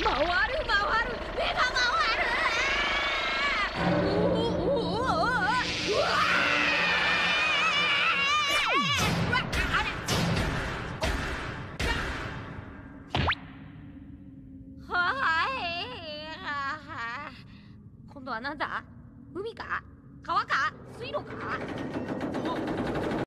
回る回る、目が回る。今度はなんだ？海か？川か？水路か？